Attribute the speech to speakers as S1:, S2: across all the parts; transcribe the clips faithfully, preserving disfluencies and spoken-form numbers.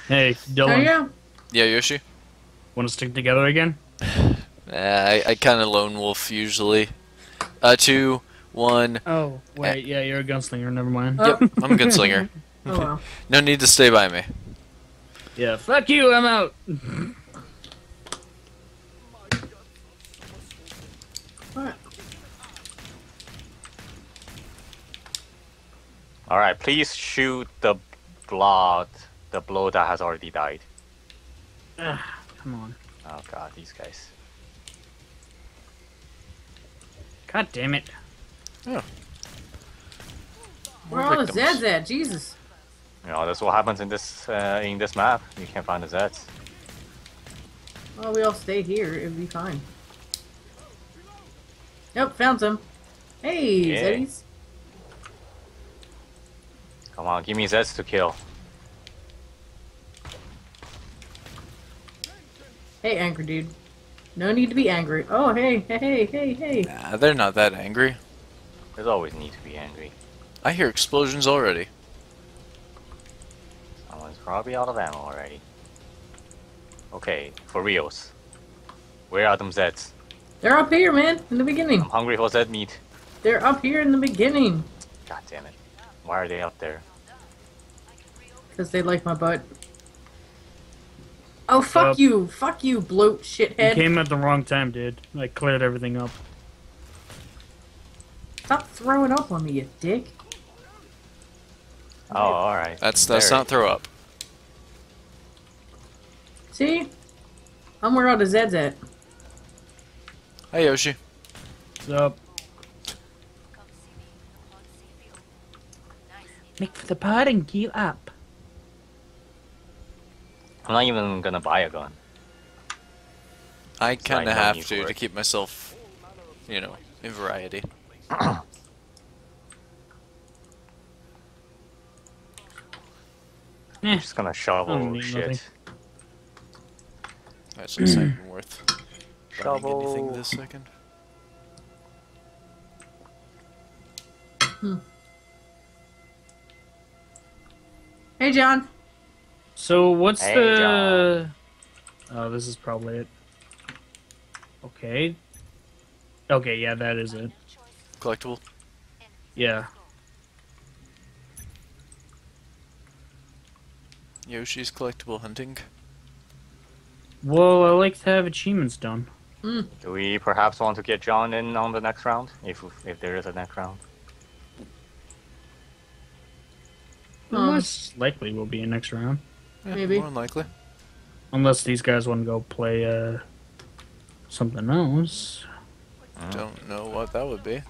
S1: Hey,
S2: There
S1: Dylan,
S2: you go.
S3: Yeah, Yoshi.
S1: want to stick together again?
S3: Uh, I I kind of lone wolf usually. Uh, two, one.
S1: Oh,
S3: Uh,
S1: wait, yeah, you're a gunslinger. Never mind.
S3: yep,
S2: Oh,
S3: I'm a gunslinger.
S2: oh well.
S3: No need to stay by me.
S1: Yeah, fuck you. I'm out.
S2: What?
S4: All right, please shoot the blood, the blow that has already died.
S1: Ugh, come on.
S4: Oh god, these guys.
S1: God damn it.
S3: Oh.
S2: Where are all the
S3: victims.
S2: Zeds at? Jesus.
S4: You know, that's what happens in this uh, in this map. You can't find the Zeds.
S2: Well, we all stay here. It'd be fine. Yep, found some. Hey,
S4: Yeah.
S2: Zeddies.
S4: Come on, give me Zeds to kill.
S2: Hey, angry dude. No need to be angry. Oh, hey, hey, hey, hey, hey.
S3: Nah, they're not that angry.
S4: There's always need to be angry.
S3: I hear explosions already.
S4: Someone's probably out of ammo already. Okay, for reals. Where are them Zeds?
S2: They're up here, man, in the beginning.
S4: I'm hungry for Zed meat.
S2: They're up here in the beginning.
S4: God damn it. Why are they up there?
S2: Because they like my butt. Oh, fuck
S1: Yup.
S2: you. Fuck you, bloat
S1: You
S2: shithead.
S1: came at the wrong time, dude. I cleared everything up.
S2: Stop throwing up on me, you dick.
S4: Oh, alright.
S3: That's that's
S4: There.
S3: not throw up.
S2: See? I'm where all the Zeds at.
S3: Hi Yoshi.
S1: What's up? Make for the pod and gear up.
S4: I'm not even gonna buy a gun.
S3: I
S4: So I
S3: kind of
S4: don't
S3: have
S4: need
S3: to
S4: for
S3: to
S4: it.
S3: keep myself, you know, in variety.
S1: Eh,
S4: Just gonna
S1: I don't
S4: shovel
S1: need
S4: shit.
S1: nothing.
S3: That's not even worth buying
S4: Shovel.
S3: anything this second.
S2: Hey, John.
S1: So what's
S4: Hey,
S1: the? Oh, this is probably it. Okay. Okay, yeah, that is it.
S3: Collectible.
S1: Yeah.
S3: Yoshi's collectible hunting.
S1: Well, I like to have achievements done.
S4: Do we perhaps want to get John in on the next round? If if there is a next round.
S2: Um,
S1: Most likely will be a next round,
S3: Yeah,
S2: Maybe.
S3: more than likely.
S1: unless these guys want to go play uh something else.
S3: Don't know what that would be.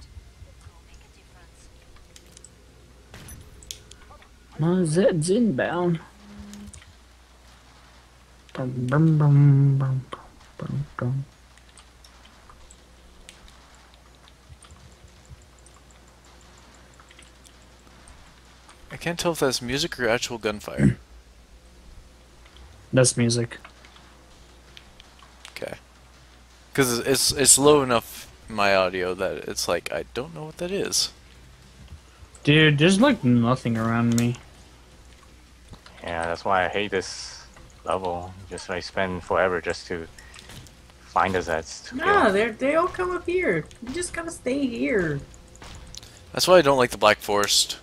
S1: My Zed's inbound. Bum, bum, bum, bum, bum, bum.
S3: I can't tell if that's music or actual gunfire.
S1: That's music.
S3: Okay. Because it's it's low enough in my audio that it's like I don't know what that is.
S1: Dude, there's like nothing around me.
S4: Yeah, that's why I hate this level. Just I spend forever just to find the Zeds to
S2: Nah,
S4: kill.
S2: they they all come up here. You just gotta stay here.
S3: That's why I don't like the Black Forest.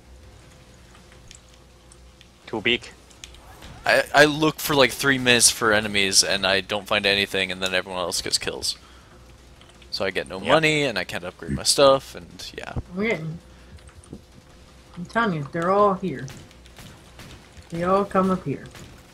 S4: Too big.
S3: I, I look for like three minutes for enemies and I don't find anything and then everyone else gets kills. So I get no
S4: Yep.
S3: money and I can't upgrade my stuff and yeah.
S2: We're getting. I'm telling you, they're all here. They all come up here.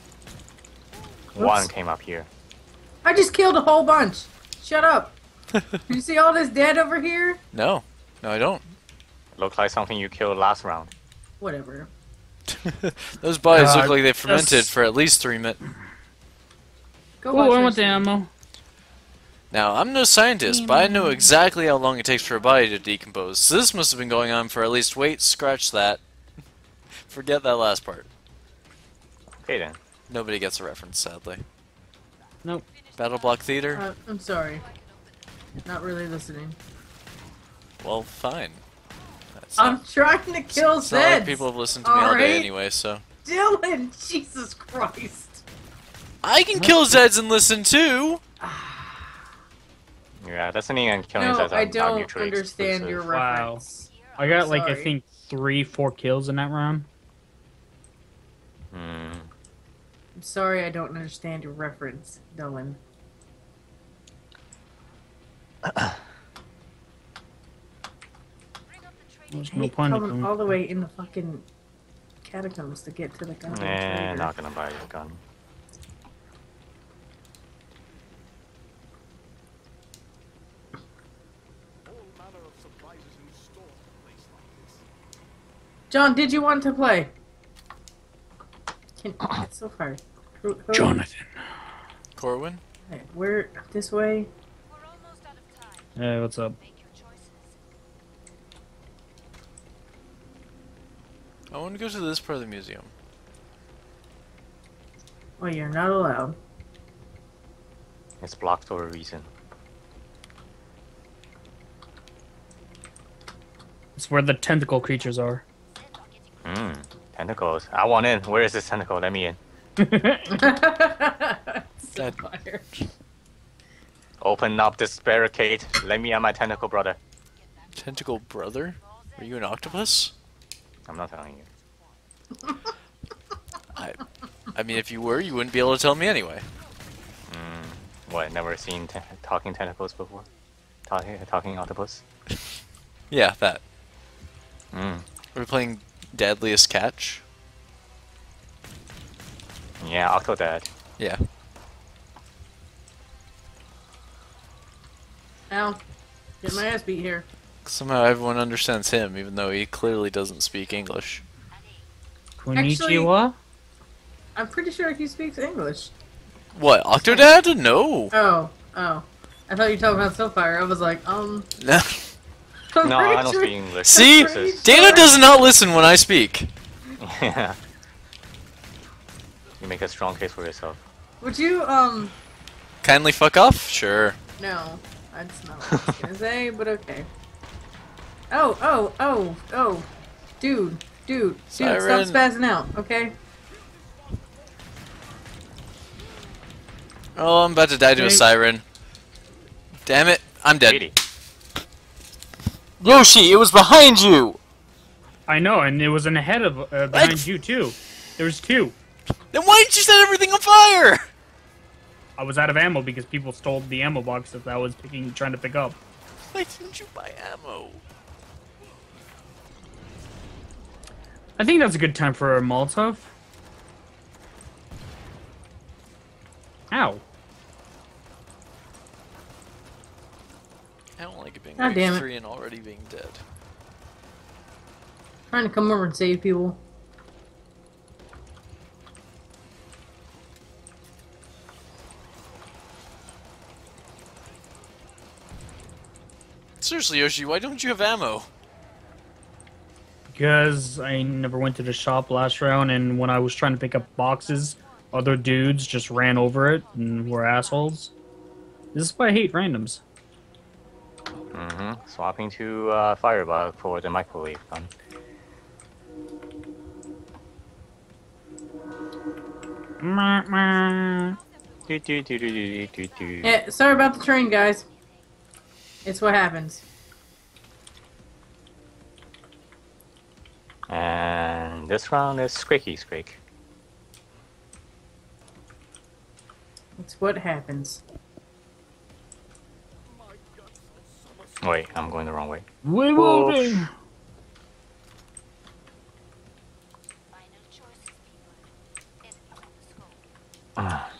S4: One
S2: Oops.
S4: came up here.
S2: I just killed a whole bunch. Shut up. You see all this dead over here?
S3: No. No I don't.
S4: Looks like something you killed last round.
S2: Whatever.
S3: Those bodies
S1: Uh,
S3: look like they fermented
S1: that's-
S3: for at least three minutes.
S2: Go
S1: Oh,
S2: watch
S1: I
S2: your
S1: want the
S2: stream.
S1: ammo.
S3: Now, I'm no scientist, but I know exactly how long it takes for a body to decompose. So this must have been going on for at least, wait, scratch that. Forget that last part.
S4: Okay then.
S3: Nobody gets a reference, sadly.
S1: Nope.
S3: Battle Block Theater?
S2: Uh, I'm sorry. Not really listening.
S3: Well, fine. That's
S2: I'm
S3: not,
S2: trying to kill
S3: it's not like
S2: Zeds.
S3: people have listened to me all day
S2: alright?
S3: anyway, so...
S2: Dylan! Jesus Christ!
S3: I can kill Zeds and listen too.
S4: Yeah, that's an and killing
S2: No,
S4: Zeds
S2: I
S4: are not
S2: don't
S4: mutually
S2: understand
S4: exclusive.
S2: your
S1: Wow.
S2: reference.
S1: I got like I
S2: Sorry.
S1: think three, four kills in that round.
S4: Hmm.
S2: I'm sorry I don't understand your reference, Dylan.
S1: There's
S2: I
S1: no
S2: hate
S1: point in
S2: coming
S1: them.
S2: all the way in the fucking catacombs to get to the goddamn
S4: Nah,
S2: trader.
S4: not gonna buy your gun.
S2: John, did you want to play? Can, it's so far. Who, who,
S1: Jonathan.
S3: Corwin?
S2: Hey, where? This way?
S5: We're almost out of time.
S1: Hey, what's up?
S5: Make your choices.
S3: I want to go to this part of the museum.
S2: Well, you're not allowed.
S4: It's blocked for a reason.
S1: It's where the tentacle creatures are.
S4: Hmm. Tentacles. I want in. Where is this tentacle? Let me in.
S2: So fire.
S4: Open up this barricade. Let me and my tentacle brother.
S3: Tentacle brother? Are you an octopus?
S4: I'm not telling you.
S3: I, I mean, if you were, you wouldn't be able to tell me anyway.
S4: Hmm. What? Never seen te talking tentacles before? Talking talking octopus?
S3: Yeah, that.
S4: Hmm.
S3: We're playing Deadliest Catch.
S4: Yeah, Octodad.
S3: Yeah.
S2: Ow. Get my ass beat here.
S3: Somehow everyone understands him, even though he clearly doesn't speak English.
S1: Konnichiwa?
S2: I'm pretty sure he speaks English.
S3: What, Octodad? No.
S2: Oh, oh. I thought you were talking about Soulfire. I was like, um.
S3: No.
S2: I'm
S4: No,
S2: pretty
S4: I don't
S2: sure-
S4: speak English.
S3: See?
S4: This is-
S3: Dayna does not listen when I speak.
S4: Yeah. You make a strong case for yourself.
S2: Would you, um.
S3: Kindly fuck off? Sure.
S2: No. That's not what I was gonna say, but okay. Oh, oh, oh, oh. Dude, dude, dude,
S3: Siren.
S2: stop spazzing out, okay?
S3: Oh, I'm about to die to a
S1: Hey.
S3: siren. Damn it. I'm dead.
S4: eighty.
S3: Yoshi, it was behind you!
S1: I know, and it was in ahead of uh, behind you too. There was two.
S3: Then why didn't you set everything on fire?
S1: I was out of ammo because people stole the ammo box that I was picking, trying to pick up.
S3: Why didn't you buy ammo?
S1: I think that's a good time for a Molotov. Ow.
S3: I don't like it being
S2: God
S3: week
S2: damn it.
S3: three and already being dead.
S2: Trying to come over and save people.
S3: Seriously, Yoshi, why don't you have ammo?
S1: Because I never went to the shop last round, and when I was trying to pick up boxes, other dudes just ran over it and were assholes. This is why I hate randoms.
S4: Mm-hmm. Swapping to uh, Firebug for the microwave gun.
S1: Meh, meh.
S4: Do, do, do, do, do, do, do.
S2: Yeah, sorry about the train, guys. It's what happens.
S4: And this round is Squeaky Squeak.
S2: It's what happens.
S4: Wait, I'm going the wrong way.
S1: We
S4: Whoa.
S1: will be.
S5: Final choices, people. Enemy on the scope.
S4: Ah.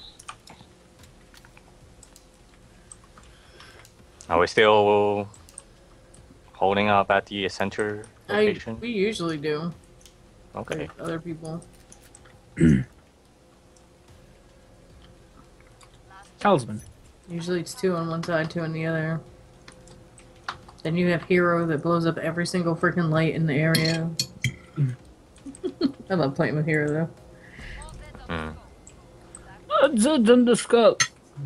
S4: Are we still holding up at the center
S2: I,
S4: location?
S2: we usually do.
S4: Okay.
S2: With other people.
S1: Talisman.
S2: Usually it's two on one side, two on the other. Then you have Hero that blows up every single freaking light in the area. I love playing with Hero though.
S4: Hmm.
S1: Zed's in the scope.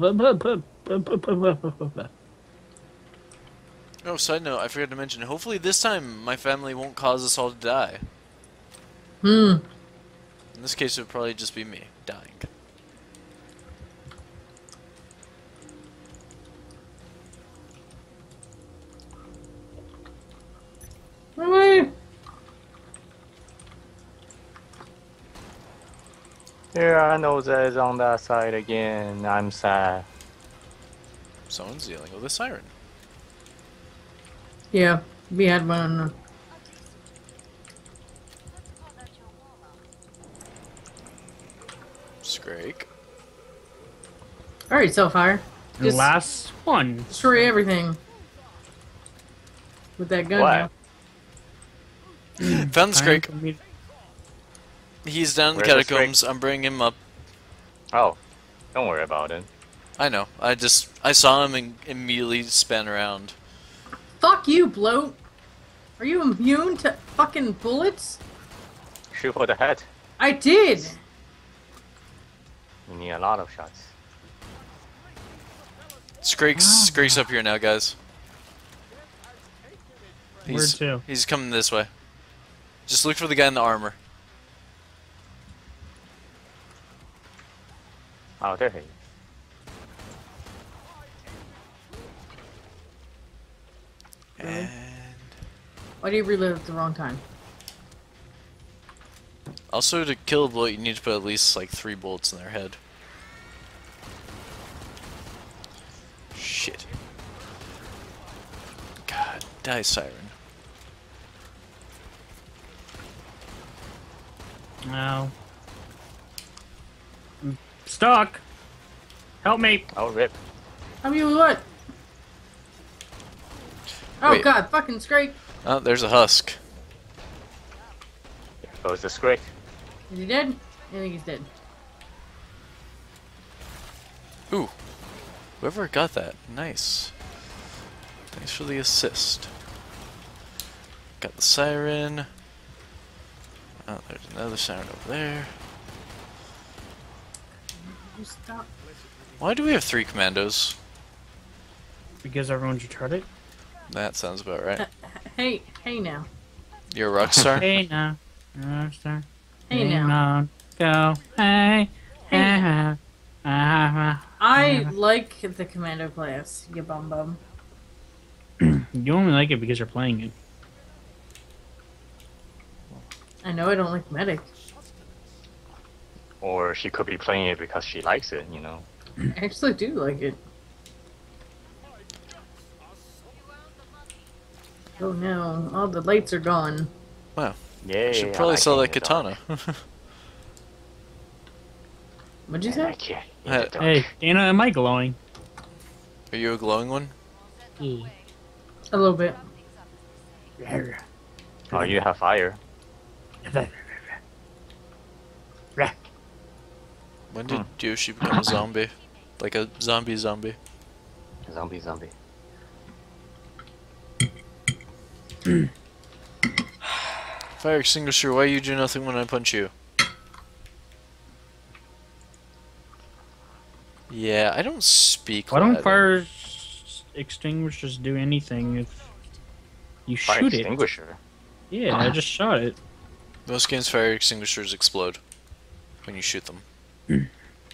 S3: Oh, side note, I forgot to mention, hopefully this time my family won't cause us all to die.
S2: Hmm.
S3: In this case, it would probably just be me dying.
S2: Really?
S4: There are no Zeds on that side again. I'm sad.
S3: Someone's dealing with a siren.
S2: Yeah, we had one on the...
S5: Let's call that your warm-up.
S3: Scrake.
S2: Alright, Selfire.
S1: And
S2: Just
S1: last one.
S2: destroy everything. With that gun
S4: What?
S2: now.
S3: Found the
S1: Time
S3: Scrake.
S1: for me-
S3: He's down in the
S4: Where's the
S3: catacombs. I'm bringing him up.
S4: Oh, don't worry about it.
S3: I know. I just I saw him and immediately spun around.
S2: Fuck you, bloat! Are you immune to fucking bullets?
S4: Shoot for the head.
S2: I did!
S4: You need a lot of shots.
S3: Scrake's
S1: Ah.
S3: Scrake's up here now, guys.
S1: Where
S3: He's,
S1: to?
S3: he's coming this way. Just look for the guy in the armor.
S4: Oh, there he is.
S3: And
S2: Why do you reload at the wrong time?
S3: also to kill a bullet, you need to put at least like three bullets in their head. Shit. God, die, siren.
S1: No. I'm stuck. Help me.
S4: Oh, rip.
S2: I mean, what? Oh
S3: Wait.
S2: god, fucking Scrake!
S3: Oh, there's a husk.
S4: There goes the Scrake.
S2: Is he dead? I think he's dead.
S3: Ooh. Whoever got that, nice. Thanks for the assist. Got the siren. Oh, there's another siren over there.
S2: You stop.
S3: Why do we have three commandos?
S1: Because everyone's retarded.
S3: That sounds about right.
S2: Hey, hey now.
S3: You're a rock star?
S1: Hey now. Rockstar.
S2: Hey now.
S1: on, Go. Hey.
S2: Hey
S1: Hey. Ah,
S2: I like the commando class, you bum bum.
S1: You only like it because you're playing it.
S2: I know I don't like medic.
S4: Or she could be playing it because she likes it, you know.
S2: I actually do like it. Oh no, all the lights are gone.
S4: Yay.
S3: I should
S4: I
S3: probably
S4: like
S3: sell
S4: it
S3: that
S4: in the dark.
S3: katana.
S2: What'd you
S4: I
S2: say?
S4: like it in
S3: Hey,
S4: the dark.
S1: Hey, Dana, am I glowing?
S3: Are you a glowing one?
S1: Yeah.
S2: A little bit.
S4: Oh, you have fire.
S3: When did
S4: Hmm.
S3: Yushi become a zombie? Like a zombie zombie?
S4: Zombie, zombie.
S3: Fire extinguisher, why you do nothing when I punch you? Yeah, I don't speak
S1: Why don't
S3: Latin.
S1: fire extinguishers do anything if you
S4: Fire
S1: shoot it?
S4: extinguisher.
S1: Yeah, I just shot it.
S3: Most games fire extinguishers explode when you shoot them.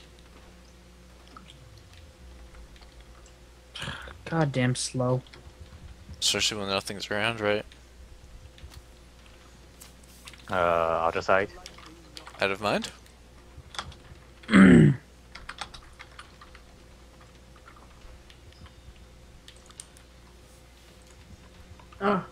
S1: Goddamn slow.
S3: Especially when nothing's around, right?
S4: Uh, other side.
S3: Out of mind?
S2: Oh.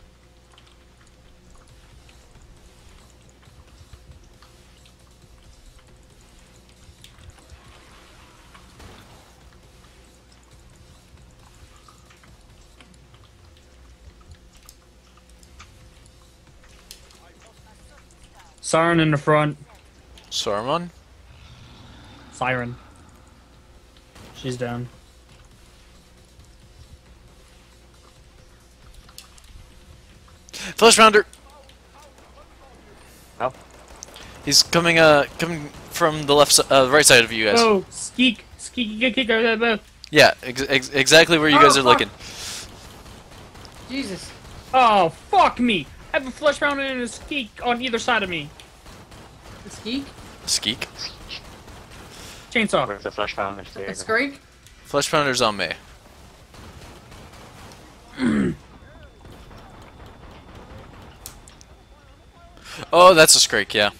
S1: Siren in the front.
S3: Saruman?
S1: Siren. She's down.
S3: Flesh rounder!
S4: Oh.
S3: He's coming, uh, coming from the left, si uh, right side of you guys.
S1: Oh, skeek, skeek, kick, kick, uh, uh,
S3: Yeah, ex ex exactly where you
S2: Oh,
S3: guys are
S2: fuck.
S3: looking.
S2: Jesus.
S1: Oh, fuck me! I have a flesh round and a skeek on either side of me.
S2: Skeek?
S3: Skeek.
S1: Chainsaw.
S4: Where's the flesh pound?
S2: A Scrake?
S3: Flesh Pounder's on me. Oh, that's a Scrake, yeah.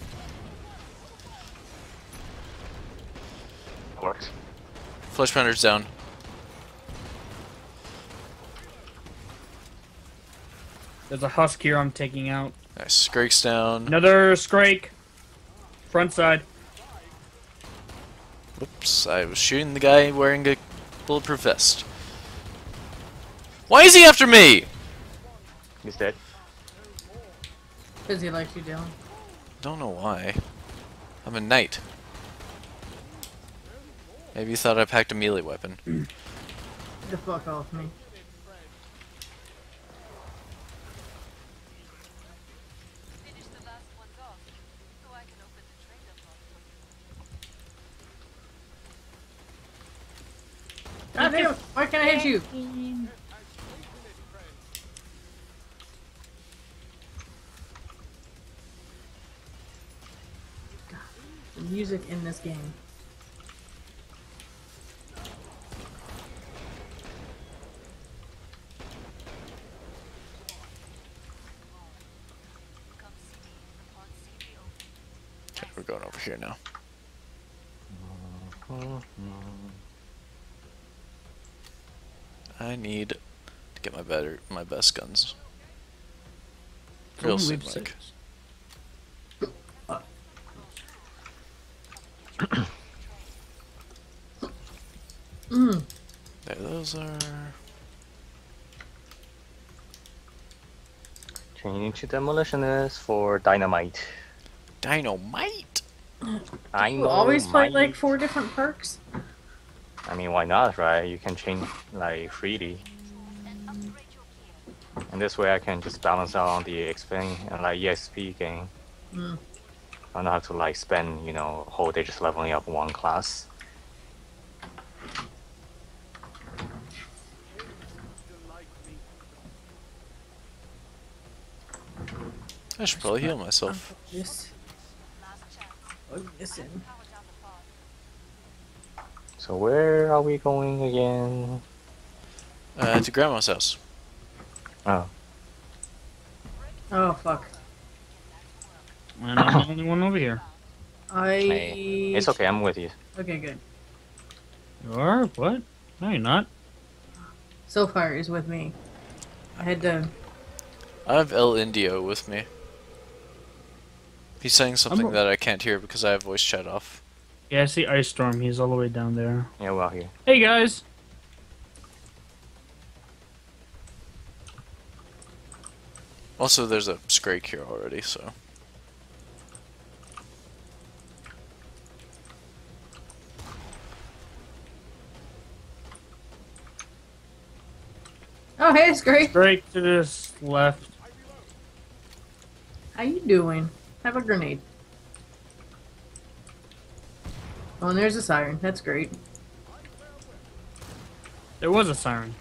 S4: Works.
S3: Flesh Pounder's down.
S1: There's a husk here I'm taking out.
S3: Nice. Scrake's down.
S1: Another Scrake. Front side.
S3: Whoops, I was shooting the guy wearing a bulletproof vest. Why is he after me?
S4: He's dead.
S2: Because he likes you, Dylan.
S3: Don't know why. I'm a knight. Maybe you thought I packed a melee weapon.
S2: Get the fuck off me.
S5: Finish the last ones off, so I can open the trader vault.
S2: God damn it! Why can't I hit you? God, the music in this game.
S5: Come see me in the pod city open.
S3: Okay, we're going over here now. I need to get my better, my best guns. Real
S1: Only
S3: soon,
S1: leave
S3: like.
S1: six.
S2: Mm.
S3: There, those are.
S4: Changing to demolitionist for dynamite.
S3: Dynamite.
S2: You always fight like four different perks?
S4: I mean, why not, right? You can change like freely,
S5: And upgrade your gear.
S4: and this way I can just balance out on the X P and like E X P gain.
S2: Mm.
S4: I don't have to like spend, you know, a whole day just leveling up one class.
S3: I should probably heal myself.
S2: This.
S5: Last chance.
S2: Oh, listen.
S5: Power down the pod.
S4: So where are we going again?
S3: Uh, to Grandma's house.
S4: Oh,
S2: Oh, fuck.
S1: And I'm the only one over here.
S2: I.
S4: hey. It's okay. I'm with you.
S2: Okay, good.
S1: You are? What? No, you're not.
S2: Soulfire is with me. I had to.
S3: I have El Indio with me. He's saying something
S1: I'm-
S3: that I can't hear because I have voice chat off.
S1: Yeah, I see Ice Storm. He's all the way down there.
S4: Yeah, we're out here.
S1: Hey, guys.
S3: Also, there's a Scrake here already, so.
S2: Oh, hey, it's great.
S1: Straight to this left.
S2: How you doing? Have a grenade. Oh, and there's a siren. That's great.
S1: There was a siren.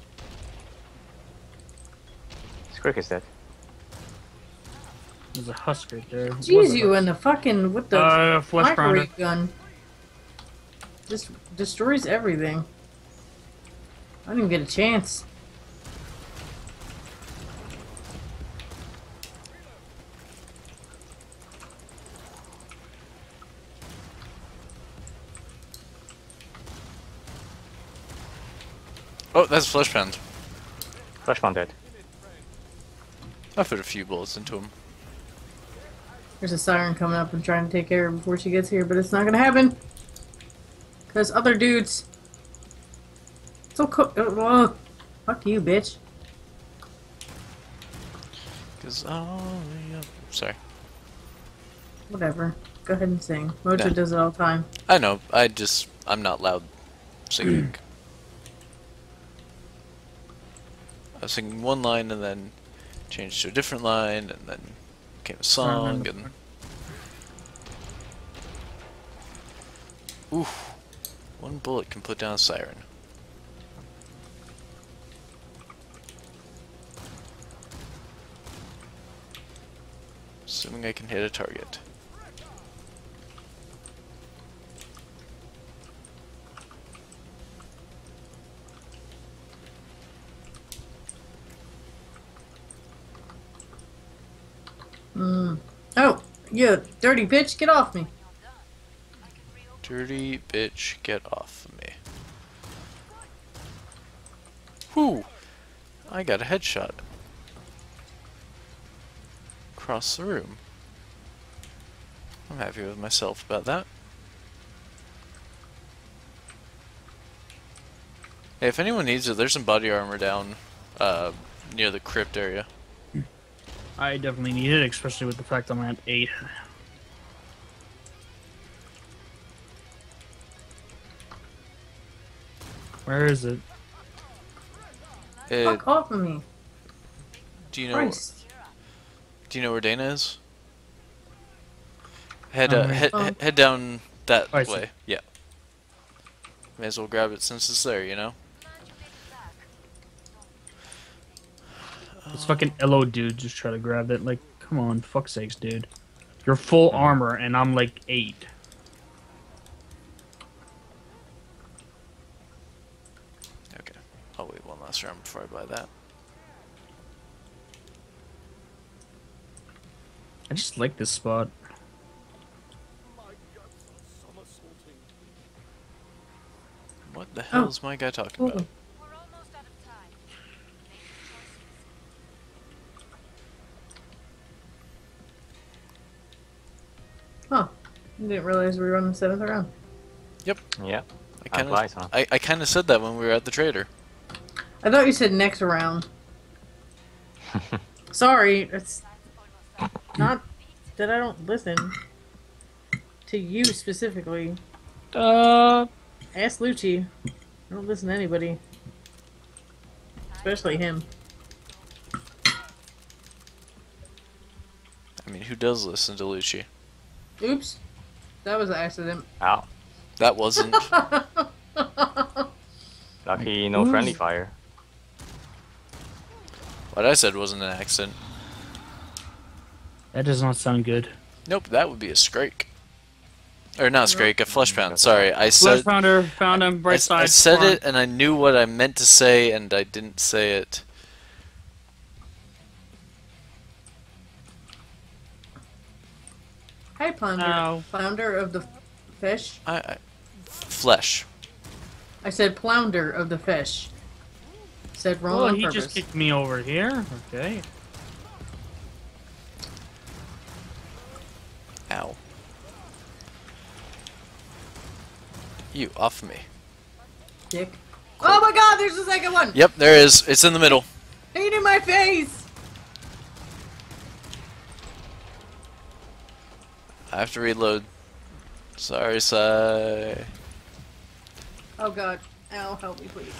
S4: Scrick is dead.
S1: There's a husk right there. Was
S2: Jeez,
S1: a
S2: you
S1: husk.
S2: and the fucking with the
S1: Uh, flesh
S2: microwave
S1: pounder.
S2: gun just destroys everything. I didn't even get a chance.
S3: Oh, that's a flesh pound.
S4: Flesh pound dead.
S3: I put a few bullets into him.
S2: There's a siren coming up and trying to take care of her before she gets here, but it's not gonna happen. Cause other dudes. So co- uh, whoa. Fuck you, bitch.
S3: Cause oh yeah. Sorry.
S2: Whatever. Go ahead and sing. Mojo
S3: Yeah.
S2: does it all the time.
S3: I know. I just I'm not loud singing. I was singing one line and then changed to a different line and then came a song and. Oof. One bullet can put down a siren. Assuming I can hit a target.
S2: You dirty bitch, get off me.
S3: Dirty bitch, get off of me. Whew! I got a headshot. Across the room. I'm happy with myself about that. Hey, if anyone needs it, there's some body armor down uh, near the crypt area.
S1: I definitely need it, especially with the fact I'm at eight. Where is it?
S3: It,
S2: Fuck off of me.
S3: do you know?
S2: Christ.
S3: Do you know where Dayna is? Head uh,
S1: Alright.
S3: head
S2: Oh.
S3: he- head down that
S1: I see.
S3: way. Yeah. May as well grab it since it's there, you know.
S1: This fucking Elo dude just try to grab it. Like, come on, fuck sakes, dude. You're full armor, and I'm like eight.
S3: Okay. I'll wait one last round before I buy that.
S1: I just like this spot.
S3: What the hell
S2: Oh.
S3: is my guy talking about?
S2: Ooh.
S5: We're almost out of time. Make your choices.
S2: Huh. I didn't realize we were on the seventh round.
S3: Yep.
S4: Yeah.
S3: I
S4: Time
S3: kind
S4: flies,
S3: of
S4: huh?
S3: I, I kind of said that when we were at the trader.
S2: I thought you said next round. Sorry, it's not that I don't listen to you specifically.
S1: Uh,
S2: Ask Lucci. I don't listen to anybody. Especially him.
S3: I mean, who does listen to Lucy?
S2: Oops. That was an accident.
S4: Ow.
S3: That wasn't.
S4: Lucky no
S1: Who's-
S4: friendly fire.
S3: What I said wasn't an accident.
S1: that does not sound good.
S3: Nope, that would be a scrake. Or not a scrake, a flesh pound.
S4: That's
S3: Sorry, I
S1: Flesh
S3: said
S1: pounder, found him,
S3: I,
S1: bright
S3: s-
S1: side.
S3: I said
S1: spawn.
S3: it and I knew what I meant to say and I didn't say it.
S2: Hi, Pounder.
S1: Ow.
S2: Flounder of the fish.
S3: I, I flesh.
S2: I said flounder of the fish. Said wrong
S1: Well,
S2: on
S1: he
S2: purpose.
S1: just kicked me over here. Okay.
S3: Ow. You off me.
S2: Dick. Oh my god, there's the second one!
S3: Yep, there is. It's in the middle.
S2: Ain't in my face!
S3: I have to reload. Sorry, Sai.
S2: Oh god. Ow, help me please.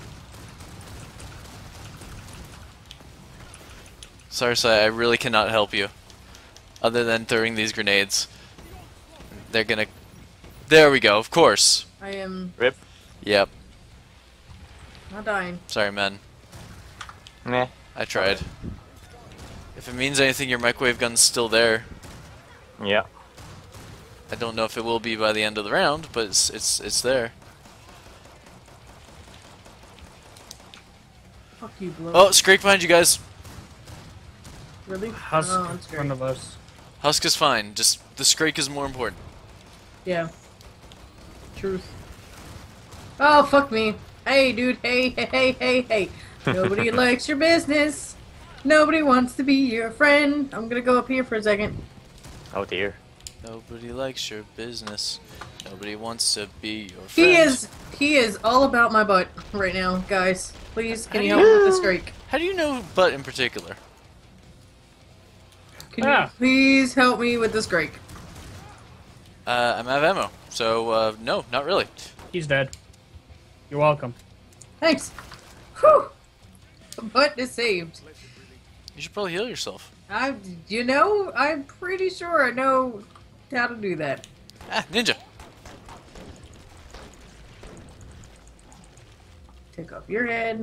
S3: Sorry, Sai, I really cannot help you. Other than throwing these grenades. They're gonna... There we go, of course.
S2: I am
S4: Rip.
S3: Yep.
S2: not dying.
S3: Sorry, man.
S4: Meh.
S3: I tried. If it means anything, your microwave gun's still there.
S4: Yeah.
S3: I don't know if it will be by the end of the round, but it's it's it's there.
S2: Fuck you, blow.
S3: Oh, Scrake behind you guys.
S2: Really?
S1: Husk
S2: Oh,
S1: in
S2: that's
S1: front
S2: great.
S1: of us.
S3: Husk is fine. Just the Scrake is more important.
S2: Yeah. Truth. Oh, fuck me. Hey, dude. Hey, hey, hey, hey, hey. Nobody likes your business. Nobody wants to be your friend. I'm gonna go up here for a second.
S4: Oh dear.
S3: Nobody likes your business. Nobody wants to be your friend.
S2: He is, he is all about my butt right now, guys. Please, can you help me with the strike?
S3: How do you know butt in particular?
S2: Can
S1: Ah.
S2: you please help me with the strike?
S3: Uh, I'm out of ammo, so uh, no, not really.
S1: He's dead. You're welcome.
S2: Thanks. Whew. The butt is saved.
S3: You should probably heal yourself.
S2: I, you know, I'm pretty sure I know how to do that.
S3: Ah, ninja.
S2: Take off your head.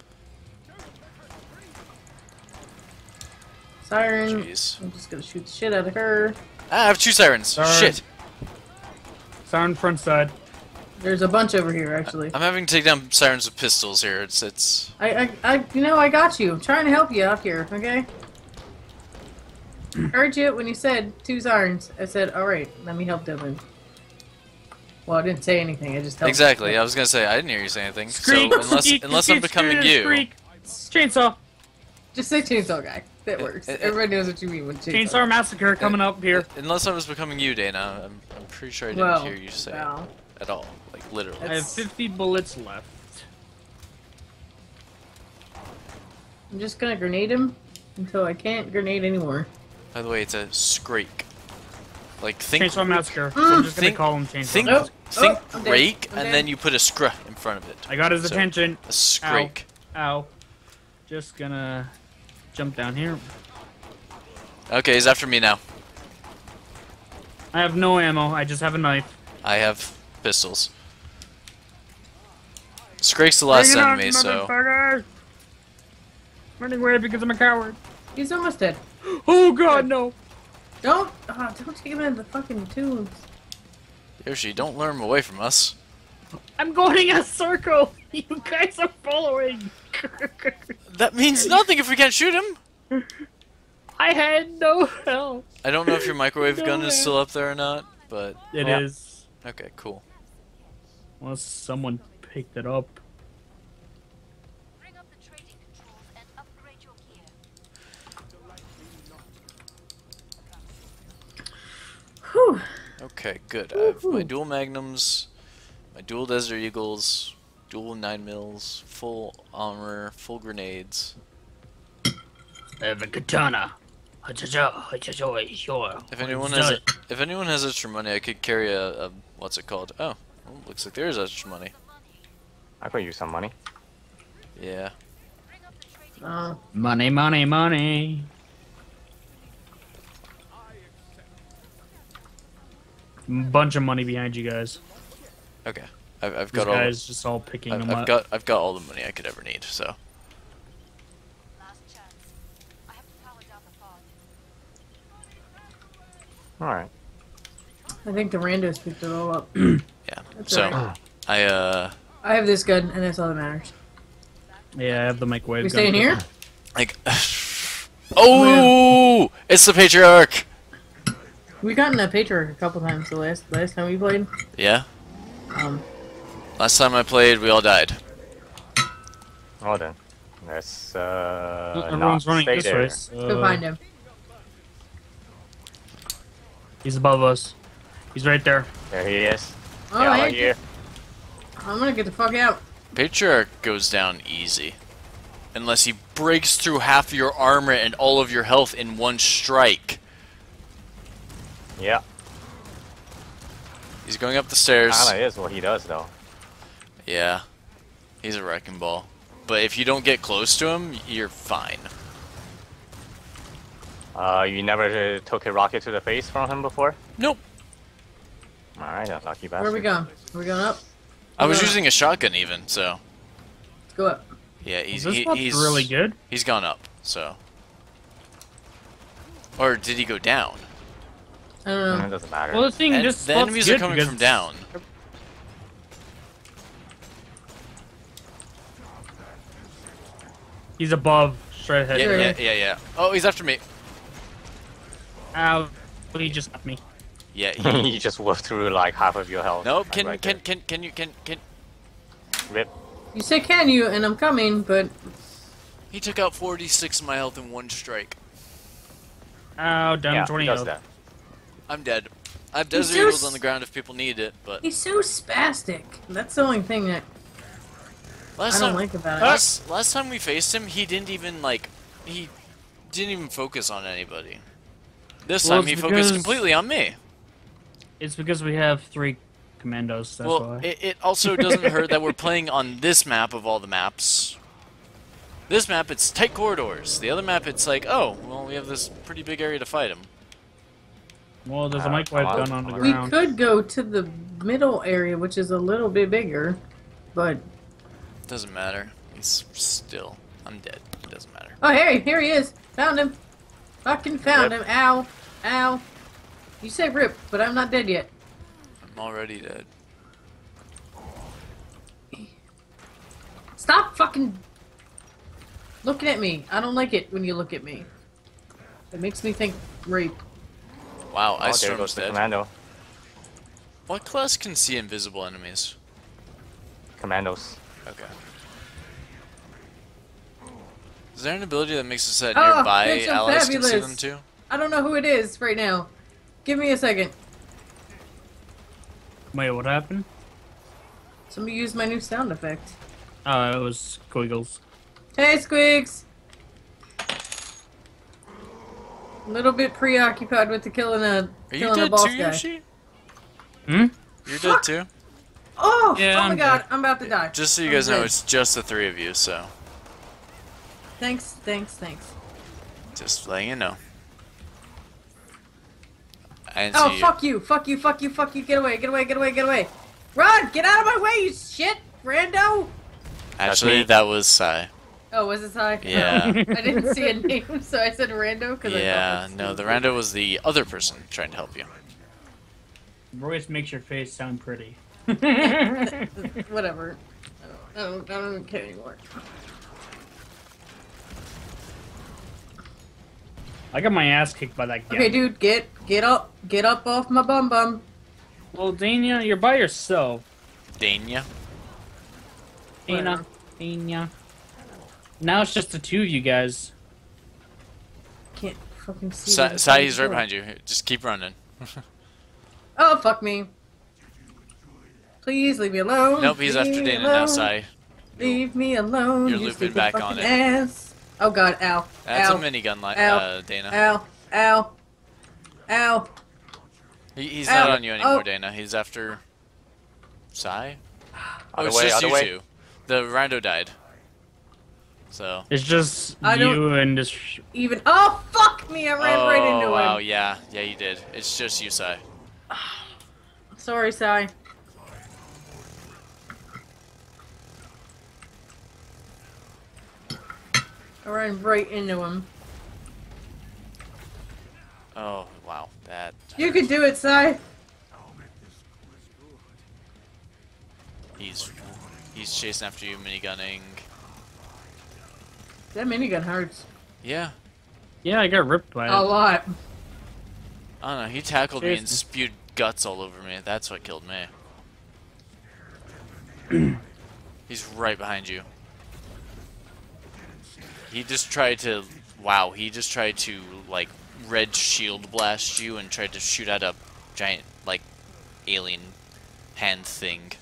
S2: Siren.
S3: Jeez.
S2: I'm just gonna shoot the shit out of her.
S3: Ah, I have two sirens.
S1: Sorry.
S3: Shit.
S1: Siren front side.
S2: There's a bunch over here, actually.
S3: I'm having to take down sirens with pistols here. It's it's.
S2: I, I, I, you know, I got you. I'm trying to help you out here, okay? heard you when you said two Zarns. I said, alright, let me help Dylan. Well, I didn't say anything, I just helped.
S3: Exactly. I was gonna say I didn't hear you say anything.
S1: Screek,
S3: so unless
S1: screek,
S3: unless I'm
S1: screek,
S3: becoming
S1: screek,
S3: you,
S1: screek. Chainsaw.
S2: Just say chainsaw guy. That
S3: Uh,
S2: works.
S3: uh,
S2: Everybody knows what you mean with chainsaw.
S1: Chainsaw massacre coming up here.
S3: unless I was becoming you, Dayna, I'm, I'm pretty sure I didn't
S2: Well,
S3: hear you say
S2: well.
S3: it at all. Like literally.
S1: I have fifty bullets left.
S2: I'm just gonna grenade him until I can't grenade anymore.
S3: By the way, it's a scrake. Like think
S1: Chainsaw massacre. So I'm just gonna
S3: think-
S1: call him Chainsaw.
S3: think
S2: Nope.
S3: think
S2: Oh, I'm dead.
S3: rake,
S2: I'm
S3: and
S2: dead.
S3: then you put a scr in front of it.
S1: I got his
S3: So,
S1: attention.
S3: A scrake.
S1: Ow. Just gonna jump down here.
S3: Okay, he's after me now.
S1: I have no ammo. I just have a knife.
S3: I have pistols. Scrake's the last
S1: Bring it on,
S3: enemy, so
S1: motherfucker! Running away because I'm a coward.
S2: He's almost dead.
S1: Oh god, no!
S2: Don't, oh, don't take him into the fucking tombs.
S3: Yoshi, don't lure him away from us.
S1: I'm going in a circle! You guys are following!
S3: That means nothing if we can't shoot him.
S1: I had no help.
S3: I don't know if your microwave
S1: No
S3: gun
S1: way.
S3: is still up there or not, but
S1: It
S4: Yeah.
S1: is.
S3: okay, cool.
S1: Unless someone picked it up.
S5: Bring up the trading controls and upgrade your gear.
S2: Whew.
S3: Okay, good. I have my dual magnums, my dual Desert Eagles, dual nine mils, full armor, full grenades.
S1: I have a katana.
S3: If anyone has a, if anyone has extra money, I could carry a, a what's it called? Oh, well, looks like there is extra money.
S4: I could use some money.
S3: Yeah.
S2: Uh,
S1: Money, money, money. Bunch of money behind you guys.
S3: Okay. I've, I've
S1: These
S3: got all.
S1: guys just all picking
S3: I've,
S1: them
S3: I've
S1: up.
S3: got I've got all the money I could ever need. So.
S5: Last chance. I have to power down the pod.
S4: Alright.
S2: I think the randos picked it all up.
S3: Yeah.
S2: That's
S3: so
S2: alright.
S3: I uh
S2: I have this gun, and that's all that matters.
S1: Yeah, I have the microwave
S2: We
S1: gun.
S2: staying here?
S3: like. Oh! It's the Patriarch.
S2: We've gotten a Patriarch a couple times the last last time we played.
S3: Yeah.
S2: Um,
S3: Last time I played, we all died.
S4: Well then. Let's uh
S1: Everyone's
S4: not
S1: running
S4: stay
S1: this
S4: there.
S1: way.
S2: go
S1: so-
S2: find him.
S1: He's above us. He's right there.
S4: There he is.
S2: Oh,
S4: yeah,
S2: hey,
S4: right here.
S2: I'm gonna get the fuck out.
S3: Patriarch goes down easy. Unless he breaks through half of your armor and all of your health in one strike.
S4: Yeah.
S3: He's going up the stairs.
S4: Kinda is what he does though.
S3: Yeah. He's a wrecking ball. But if you don't get close to him, you're fine.
S4: Uh, you never uh, took a rocket to the face from him before?
S3: Nope.
S4: Alright, then, lucky bastard.
S2: Where are we going? Are we going up?
S3: I was
S2: Yeah.
S3: using a shotgun even, so.
S2: Let's go up.
S3: Yeah, he's
S1: This
S3: he,
S1: spot's
S3: he's
S1: really good.
S3: He's gone up, so. Or did he go down?
S2: I don't
S4: Mm,
S2: know.
S4: It doesn't matter.
S1: Well, the thing,
S3: And
S1: this
S3: the
S1: spot's
S3: enemies are
S1: good
S3: coming
S1: because
S3: from down.
S1: He's above, straight ahead.
S3: Yeah,
S2: Sure.
S3: yeah, yeah, yeah. Oh, he's after me.
S1: Ow! He just got me.
S3: Yeah, he.
S4: you just whooped through like half of your health.
S3: No,
S4: like,
S3: can
S4: right
S3: can
S4: there.
S3: can can you can can?
S4: Rip.
S2: You say can you, and I'm coming, but
S3: He took out forty-six of my health in one strike.
S1: Ow! Down
S4: Yeah,
S1: to
S4: he
S1: twenty
S4: does
S1: health.
S4: that.
S3: I'm dead. I have
S2: He's
S3: desert
S2: so
S3: eagles
S2: s-
S3: on the ground if people need it, but
S2: he's so spastic. That's the only thing that
S3: last
S2: I don't
S3: time,
S2: like about it.
S3: last last time we faced him, he didn't even like he didn't even focus on anybody. This
S1: Well,
S3: time he
S1: it's
S3: focused
S1: because-
S3: completely on me.
S1: It's because we have three commandos. That's
S3: well,
S1: why.
S3: it, it also doesn't hurt that we're playing on this map of all the maps. This map, it's tight corridors. The other map, it's like, oh, well, we have this pretty big area to fight him.
S1: Well, there's a
S4: Uh,
S1: microwave
S4: come on,
S1: gun on the
S4: come on.
S2: we
S1: ground.
S2: could go to the middle area, which is a little bit bigger, but
S3: Doesn't matter. He's still. I'm dead. It doesn't matter.
S2: oh, here, here he is. Found him. Fucking found
S4: Rip.
S2: him. Ow, ow. You say rip, but I'm not dead yet.
S3: I'm already dead.
S2: Stop fucking looking at me. I don't like it when you look at me. It makes me think rape.
S3: Wow,
S4: Oh,
S3: Ice
S4: there
S3: Storm's
S4: goes the
S3: dead.
S4: commando.
S3: What class can see invisible enemies?
S4: Commandos.
S3: Okay. Is there an ability that makes it so that
S2: Oh,
S3: nearby
S2: bitch, I'm
S3: allies can see
S2: fabulous.
S3: them too?
S2: I don't know who it is right now. Give me a second.
S1: Wait, what happened?
S2: Somebody used my new sound effect.
S1: Uh, it was Squiggles.
S2: Hey, Squigs! A little bit preoccupied with the killing a
S3: Are you
S2: killing a
S3: dead
S2: boss
S3: too,
S2: guy.
S3: Yoshi?
S1: Hmm?
S3: You're
S2: Fuck!
S3: dead too?
S2: Oh!
S1: Yeah,
S2: oh my
S1: I'm
S2: god,
S1: dead.
S2: I'm about to die.
S3: Just so you
S2: I'm
S3: guys know,
S2: dead.
S3: it's just the three of you, so
S2: Thanks, thanks, thanks.
S3: just letting you know. I didn't
S2: Oh,
S3: see you.
S2: fuck you, fuck you, fuck you, fuck you, get away, get away, get away, get away. Run! Get out of my way, you shit, rando!
S3: Actually,
S4: me.
S3: that was Sai.
S2: Oh, was it Ty?
S3: Yeah.
S2: I didn't see a name, so I said rando because
S3: Yeah,
S2: I thought
S3: no, the rando was the other person trying to help you.
S1: Royce makes your face sound pretty.
S2: Whatever. I don't, I don't, I don't care anymore.
S1: I got my ass kicked by that guy.
S2: Okay, dude, get get up, get up off my bum bum.
S1: Well, Dayna, you're by yourself.
S3: Dayna.
S1: Dayna. Dayna. Now it's just the two of you guys.
S2: Can't fucking see.
S3: Sai,
S2: what
S3: Sai
S2: I'm
S3: he's right
S2: doing.
S3: behind you. Just keep running.
S2: Oh fuck me! Please leave me alone.
S3: Nope, he's
S2: leave
S3: after
S2: me
S3: Dayna now,
S2: alone.
S3: Sai.
S2: Leave me alone.
S3: You're
S2: you
S3: looping
S2: stupid
S3: back
S2: fucking
S3: on it.
S2: Ass. Oh god, ow.
S3: That's
S2: ow.
S3: a minigun line,
S2: Ow.
S3: uh, Dayna.
S2: Ow. Ow. Ow.
S3: He, he's
S2: Ow.
S3: not on you anymore,
S2: Oh.
S3: Dayna. He's after Sai. Oh,
S4: Other
S3: it's
S4: way,
S3: just
S4: other
S3: you
S4: way.
S3: two. The rando died. So.
S1: It's just
S2: I don't-
S1: you and this. Sh
S2: Even. Oh fuck me! I ran
S3: oh,
S2: right into
S3: wow,
S2: him.
S3: yeah. Yeah, you did. It's just you, Sai.
S2: Sorry, Sai. I ran right into him.
S3: Oh, wow. That.
S2: You can do it, Sai.
S3: He's he's chasing after you, minigunning.
S2: That minigun hurts
S3: Yeah.
S1: yeah, I got ripped by
S2: a
S1: it.
S2: lot.
S3: I don't know. He tackled me and
S1: Seriously.
S3: spewed guts all over me. That's what killed me. He's right behind you. He just tried to. Wow. He just tried to like red shield blast you and tried to shoot at a giant like alien hand thing.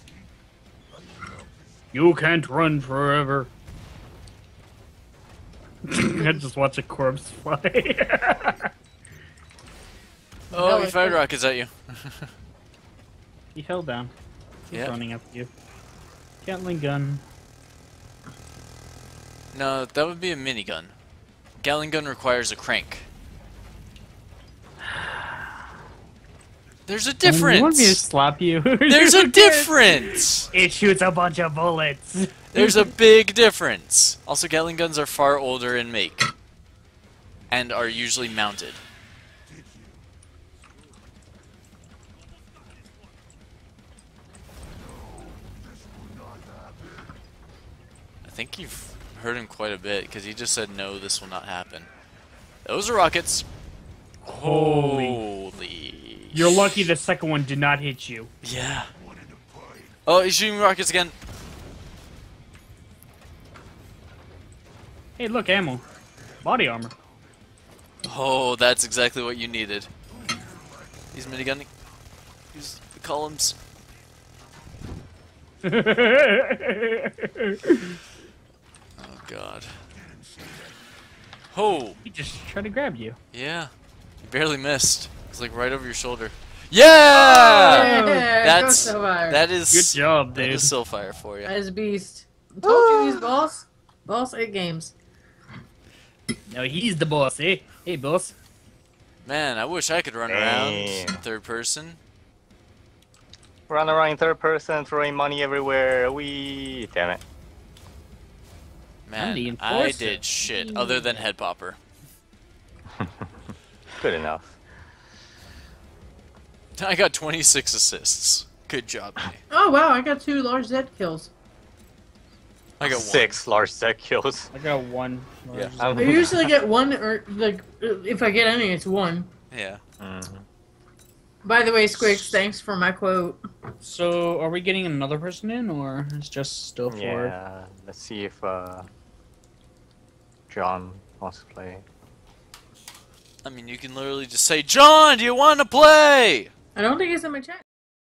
S1: You can't run forever. I just watch a corpse fly.
S3: Oh,
S2: No,
S3: he
S2: I
S3: fired
S2: think-
S3: rockets at you.
S1: He fell down. He's
S3: Yeah.
S1: running after you. Gatling gun.
S3: No, that would be a minigun. Gatling gun requires a crank. There's a
S1: You want me to
S3: difference.
S1: slap you?
S3: There's a difference.
S1: It shoots a bunch of bullets.
S3: There's a big difference. Also, Gatling guns are far older in make and are usually mounted. I think you've heard him quite a bit because he just said, no, this will not happen. Those are rockets.
S1: Holy.
S3: Holy.
S1: You're lucky the second one did not hit you.
S3: Yeah. Oh, he's shooting rockets again.
S1: Hey, look, ammo. Body armor.
S3: Oh, that's exactly what you needed. He's minigunning. Use the columns. Oh, God. Oh,
S1: He just tried to grab you.
S3: yeah. You barely missed. It's like right over your shoulder. Yeah!
S2: Yeah,
S3: That's
S2: go Silfire.
S3: that is
S1: Good job,
S3: that
S1: dude.
S3: is Silfire for you.
S2: That is a beast. I told you he's boss. Boss eight games.
S1: No, he's the boss, eh? Hey, boss.
S3: Man, I wish I could run around
S4: Damn.
S3: third person.
S4: Run around in third person, throwing money everywhere. We damn it.
S3: Man,
S1: the
S3: I
S1: enforcer.
S3: did shit other than head popper.
S4: Good enough.
S3: I got twenty-six assists. Good job, me.
S2: Oh wow, I got two large Z kills.
S3: I got
S4: six large set kills.
S1: I got one.
S3: Yeah.
S4: I'm-
S2: I usually get one, or like if I get any, it's one.
S3: one. Yeah.
S4: Mhm.
S2: By the way, Squix, thanks for my quote.
S1: So, are we getting another person in, or it's just still four?
S4: Yeah, let's see if uh, John wants to play.
S3: I mean, you can literally just say, John, do you want to play?
S2: I don't think it's in my chat.